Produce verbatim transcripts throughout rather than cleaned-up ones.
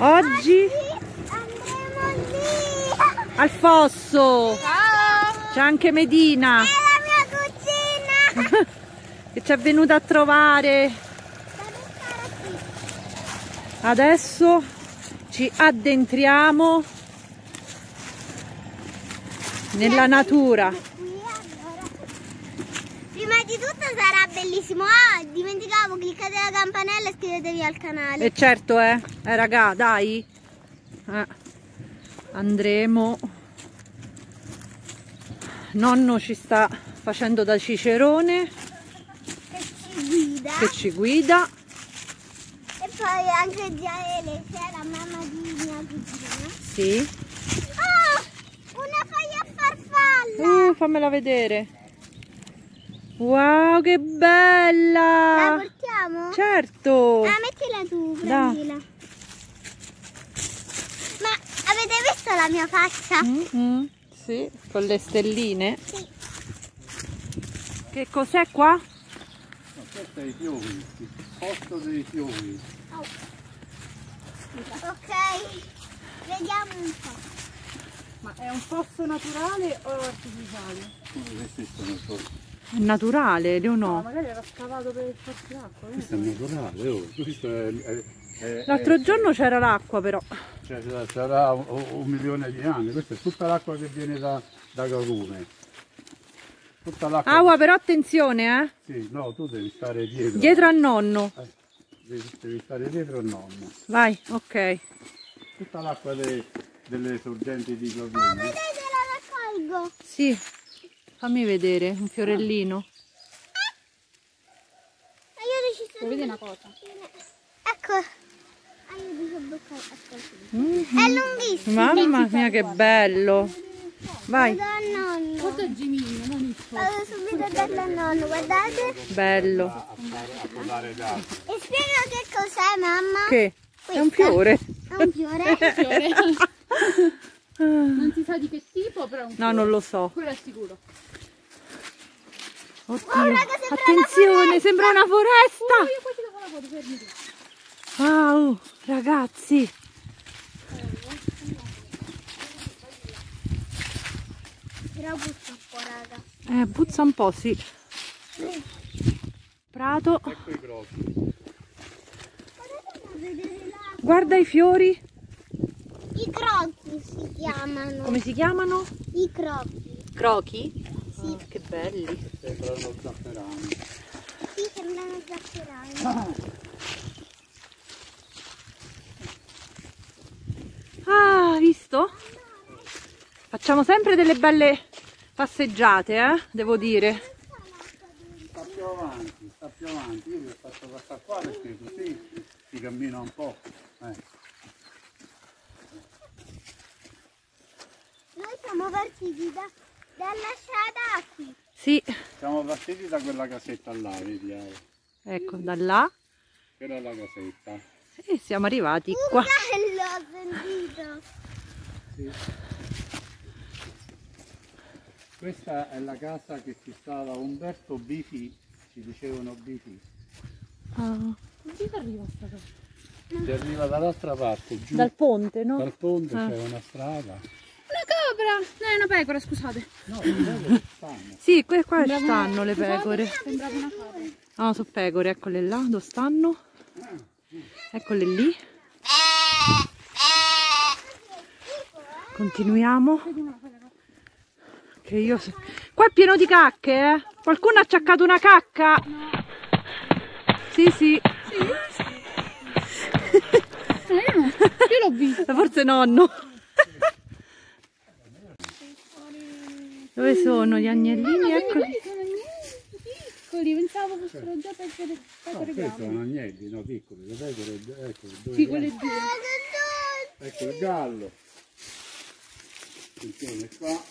Oggi andremo lì al fosso. C'è anche Medina è la mia cucina. che ci è venuta a trovare. Adesso ci addentriamo nella natura. Prima di tutto sarà bellissimo. Ah, dimenticavo, cliccate la campanella e iscrivetevi al canale. E certo, eh, eh raga, dai. Eh, andremo. Nonno ci sta facendo da cicerone. Che ci guida. Che ci guida. E poi anche Giaele, che è la mamma di mia cugina. Sì. Oh, una foglia a farfalla. Uh, fammela vedere. Wow, che bella! La portiamo? Certo! Ah, mettila tu, prendila. Ma avete visto la mia faccia? Mm -hmm. Sì, con le stelline. Sì. Che cos'è qua? No, questo è i fiori, il posto dei fiori. Oh. Ok, vediamo un po'. Ma è un fosso naturale o artificiale? Non esistono solo. È naturale, Leonò. No, magari era scavato per farsi l'acqua. Questo è naturale, oh. Questo è, è, è, l'altro è, giorno c'era l'acqua però. Cioè, sarà un, un milione di anni, questa è tutta l'acqua che viene da, da Carume. Tutta l'acqua. Aua, però attenzione, eh. Sì, no, tu devi stare dietro. Dietro a nonno. Eh, devi, devi stare dietro a nonno. Vai, ok. Tutta l'acqua de, delle sorgenti di Carume. Oh, vedete, la raccolgo. Sì, fammi vedere un fiorellino. Ah, io ho deciso Vuoi vedere una cosa? Ecco. Ah, io dico bocca. Mm-hmm. È lunghissimo. Mamma mia, che bello. Vai. Vado a nonno. Questo è Gimino, non il fosso. Vado subito da nonno, guardate. Bello. A, a, a podare d'acqua. E spiega che cos'è, mamma? Che? È un Questa? fiore. È un fiore? Fiore. Non si sa di che tipo, però è un fiore. No, non lo so. Quello è sicuro. Oddio. Oh, raga, sembra attenzione, una sembra una foresta. Oh, io poi ti devo la foto, fermi tu. Wow, ragazzi. Però puzza un po', raga. Eh, puzza un po', sì. Prato. Ecco i croci. Guardate a vedere là. Guarda i fiori. I crochi si chiamano. Come si chiamano? I crochi. Crochi? Sì. Ah, che belli. Sembrano zafferani. Sì, sembrano zafferani. Ah, visto? Facciamo sempre delle belle passeggiate, eh? Devo dire. Sta più avanti, sta più avanti. Io vi ho fatto passare qua perché così si cammina un po'. Eh. Noi siamo partiti da, dalla strada qui. Sì, Siamo partiti da quella casetta là, vedi? eh. ecco, da là. Quella è la casetta. E siamo arrivati qua. Bello, ho sentito. Sì. Questa è la casa che ci stava Umberto Bifi, ci dicevano Bifi. Ah, Non ti arriva sta cosa. Si arriva dall'altra parte, giù. dal ponte, no? Dal ponte Ah. c'è una strada. Una capra! No, è una pecora, scusate. No, le pecore stanno. Sì, que- qua Sembrava stanno una- le pecore. Sembrava una capra. No, sono pecore, eccole là, dove stanno? Eccole lì. Continuiamo. Che io... se- Qua è pieno di cacche, eh? Qualcuno ha acciaccato una cacca? Sì, sì. Eh, io no. Io l'ho vista. Forse nonno. Dove sono gli agnellini? Eccoli. Quelli sono niente piccoli, pensavo fossero già pecore, No, pecore questi grandi. sono agnelli, no, piccoli, le pecore, ecco, due Sì, quelle grandi. due. Ecco il gallo. Attenzione qua.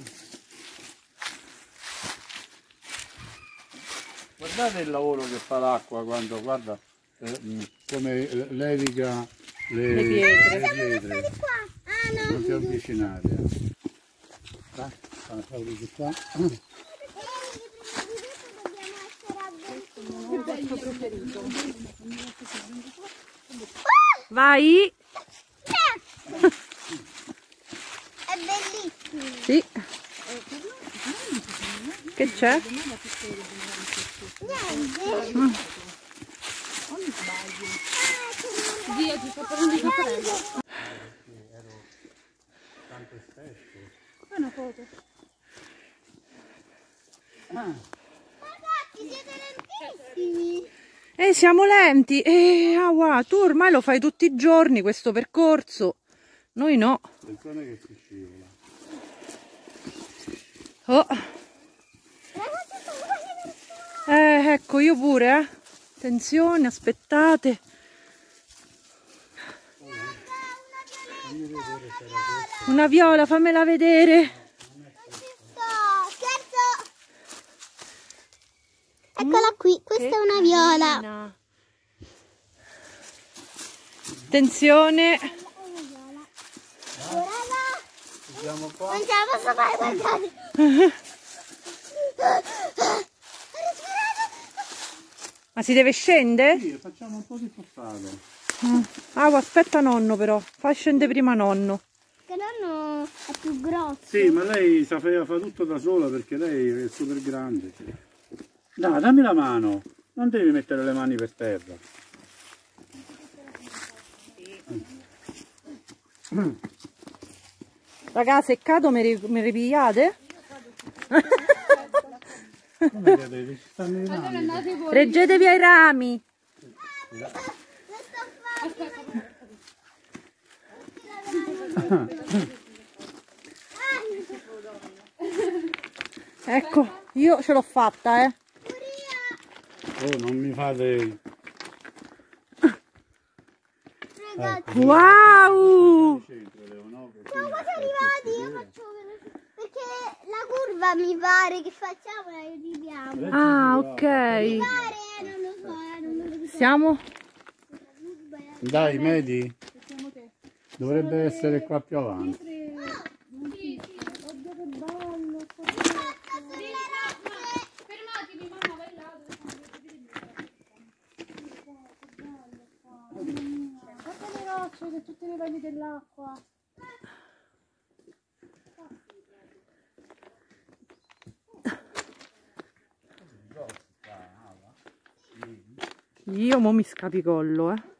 Guardate il lavoro che fa l'acqua quando, guarda, eh, come leviga le, Le pietre. le pietre. Qua. Ah, no. Non ti avvicinare. eh. Qua, fa- fa di qua. Vai. Sì. Che c'è? Niente. Mm. Via, ti fa prendere il prego. Fai una foto. Ragazzi, siete lentissimi. Eh, siamo lenti. Eh, ah, wow, tu ormai lo fai tutti i giorni questo percorso. Noi no. Attenzione che si scivola. Oh. Eh, ecco, io pure, eh. Attenzione, aspettate. Una viola, fammela vedere. Eccola qui, questa Che è una viola. carina. Attenzione. Siamo qua. Non ce la posso fare, guardate. Ma si deve scendere? Sì, facciamo un po' di passato. Ah, aspetta nonno però. Fa scendere prima nonno. Che nonno è più grosso. Sì, ma lei sapeva fare tutto da sola perché lei è super grande. No, dammi la mano. Non devi mettere le mani per terra. Raga, se cado mi, ri mi ripigliate? Come vedete, ci stanno i rami. Reggetevi ai rami. Ecco, io ce l'ho fatta, eh. Oh, non mi fate... Ragazzi, Wow! siamo quasi arrivati. Io faccio veloce- perché la curva mi pare che facciamo e arriviamo. Ah, ok. Mi pare, eh, non lo so, eh, non lo so. Siamo? Dai, Medi. Dovrebbe essere qua più avanti. Fermatevi, mamma, vai là. Guarda le rocce, che tutte le valli dell'acqua. Io mo mi scapicollo, eh.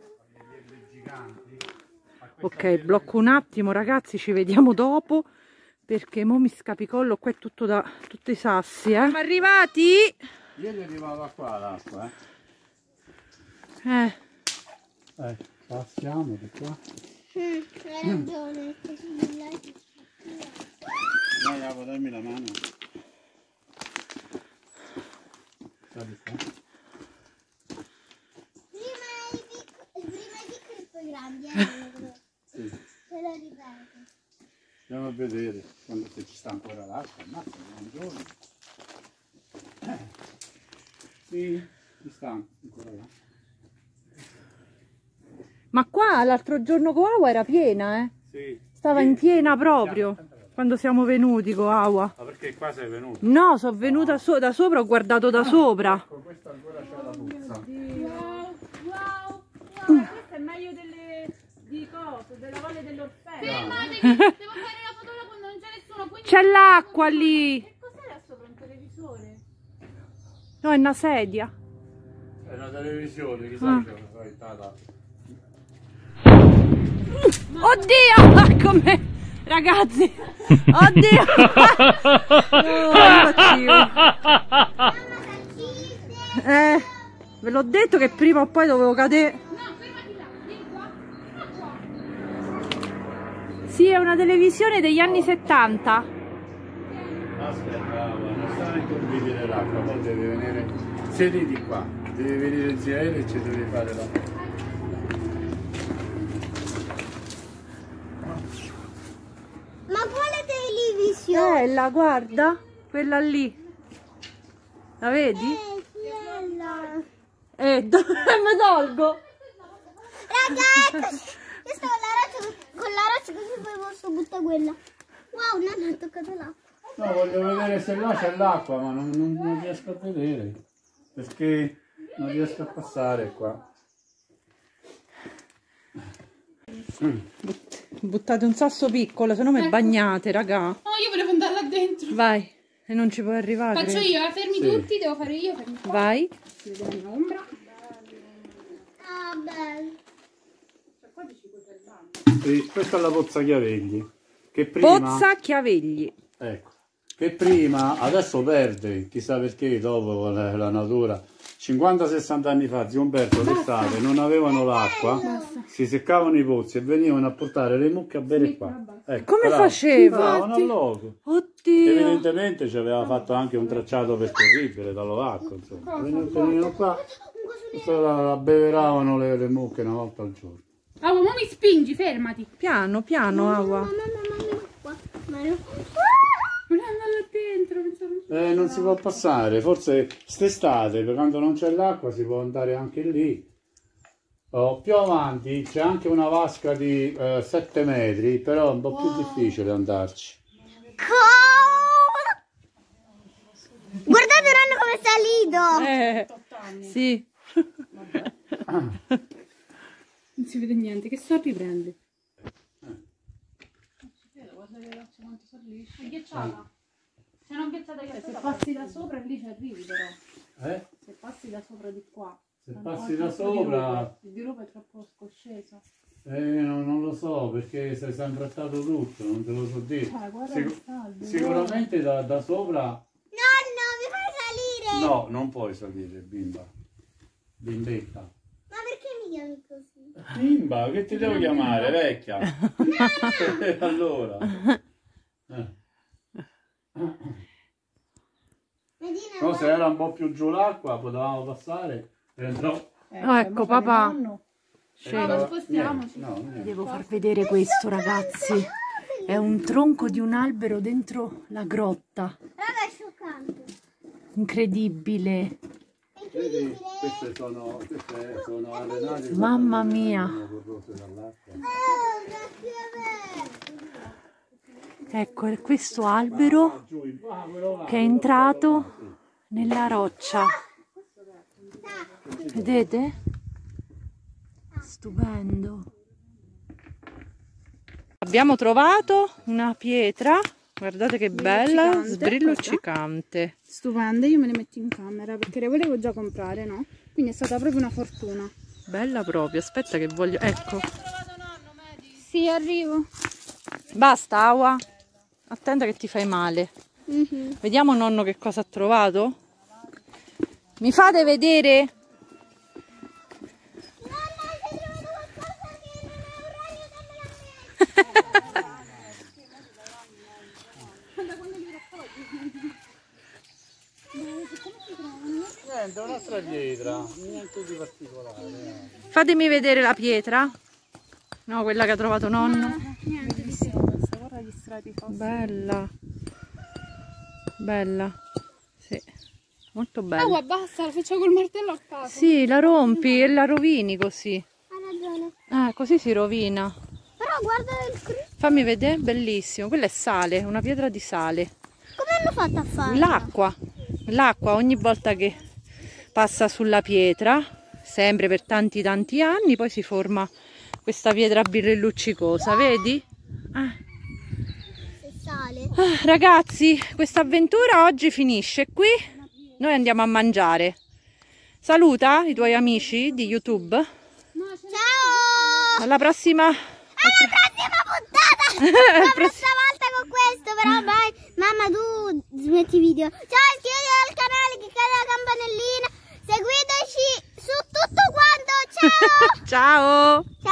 Ok, blocco un attimo, ragazzi, ci vediamo dopo. Perché mo mi scapicollo, qua è tutto da tutti i sassi, eh. Siamo arrivati? Ieri arrivava qua l'acqua, eh. Eh. Eh, passiamo di qua. Mm, hai ragione. Dai, Avo, dammi la mano. Sali qua. Prima i piccoli, prima i piccoli e poi i grandi, eh. Sì. Se lo ripeto. Andiamo a vedere quando, se ci sta ancora l'acqua. Ammazza, un giorno. Eh. Sì, ci sta ancora là. Ma qua l'altro giorno con Aua era piena, eh. Sì. Stava Sì. in piena proprio. Quando siamo venuti con Aua. Ma perché qua sei venuto? No, sono venuta so da sopra, ho guardato da sopra. Ecco, questa ancora c'è la puzza. Wow, wow, wow. Questo è meglio delle di coso, della Valle dell'Orfeo. Fermatevi, devo fare la foto là quando non c'è nessuno. Quindi... C'è l'acqua lì. Che cos'è là sopra un televisore? No, è una sedia. È una televisione, chissà Ah. che è stata. Oddio! Come... Ragazzi! Oddio! Oh, eh, ve l'ho detto che prima o poi dovevo cadere. No, fermati là, vieni qua. Sì, è una televisione degli anni settanta. Aspetta, non sta in condividere l'acqua, poi devi venire. Sediti qua, devi venire zia Ele e ci devi fare la. Ma quale televisione? Eh, la guarda, quella lì. La vedi? Eh, quella. Eh, dove mi tolgo? Raga, eccoci. Io sto con la roccia, con la roccia così poi posso buttare quella. Wow, non ho toccato l'acqua. No, voglio vedere se là c'è l'acqua, ma non, non, non riesco a vedere. Perché non riesco a passare qua. Mm. Buttate un sasso piccolo, se no mi bagnate, raga. No, io volevo andare là dentro. Vai, e non ci puoi arrivare. Faccio credo. io, eh, fermi Sì. tutti, devo fare io. Fermi qua. Vai. Si vede la mia ombra. Ah, bello. Sì, questa è la pozza Chiavelli. Che prima... Pozza Chiavelli. Ecco. Che prima, adesso perde, chissà perché, dopo la, la natura. cinquanta sessanta anni fa, zio Umberto, d'estate, non avevano l'acqua, si seccavano i pozzi e venivano a portare le mucche a bere qua. Ecco, Come bravo. faceva? Stavano al loco. Oddio. Evidentemente ci aveva fatto anche un tracciato percorribile dall'Ovacco, insomma. Venivano, venivano qua, e poi la, la beveravano le, le mucche una volta al giorno. Ah, ma mi spingi, fermati. Piano, piano, Aua. Mamma, mamma, mamma, qua. Mario. Volevo andare là dentro. Pensavo... Eh, non si può passare, forse st'estate, quando non c'è l'acqua, si può andare anche lì. Oh, più avanti c'è anche una vasca di eh, sette metri, però è un po' più difficile andarci. Guardate Ronno come è salito. Eh, sì. Non si vede niente, che sorri prende? È ghiacciata. Se non ghiacciata che se passi da sopra lì ci arrivi però. Eh? Se passi da sopra di qua. Se non passi puoi da troppo sopra, dirupo. Il dirupo è troppo scosceso. eh, non, non lo so, perché sei sempre stato tutto, non te lo so dire. Cioè, guarda Sic- che saldo, sicuramente da, da sopra... Nonno, mi fai salire. No, non puoi salire, bimba. Bimbetta. Ma perché mi chiami così? Bimba, che ti devo chiamare, vecchia? Allora. Eh. Medina, No, se era un po' più giù l'acqua potevamo passare e entrò. Oh, ecco, papà. ma spostiamoci. No, niente. Devo far vedere questo, ragazzi. È un tronco di un albero dentro la grotta. raga, è scioccante. Incredibile. È incredibile. Vedi, queste sono, queste sono allenate. Mamma mia. Oh, grazie a me. Ecco, è questo albero che è entrato nella roccia. Vedete? Stupendo. Abbiamo trovato una pietra, guardate che bella, Sbrilluccicante. sbrilluccicante. Stupende, io me le metto in camera perché le volevo già comprare, no? Quindi è stata proprio una fortuna. Bella proprio, aspetta che voglio... Ecco, Sì, arrivo. basta Aua, attenta che ti fai male. Mhm. Vediamo nonno che cosa ha trovato. Mi fate vedere? Niente, un'altra pietra, niente di particolare. Fatemi vedere la pietra. No, quella che ha trovato nonno. Niente di più. Guarda gli strati fossili. Bella. Bella. Sì. Molto bella. Ah, guarda, basta, la faccio col martello a caso. Sì, la rompi e la rovini così. Ha ragione. Ah, così si rovina. Però guarda il cru- Fammi vedere, bellissimo. Quella è sale, una pietra di sale. come hanno fatto a fare? L'acqua. L'acqua ogni volta che passa sulla pietra, sempre per tanti tanti anni, poi si forma questa pietra birrilluccicosa, vedi? Ah. Se sale. Ah, ragazzi, questa avventura oggi finisce qui. Noi andiamo a mangiare. Saluta i tuoi amici di YouTube. Ciao! Alla prossima. Alla prossima puntata! La prossima volta con questo, però vai. Mamma, tu smetti i video. Ciao, iscrivetevi al canale, cliccate la campanellina. Seguiteci su tutto quanto. Ciao! Ciao. Ciao!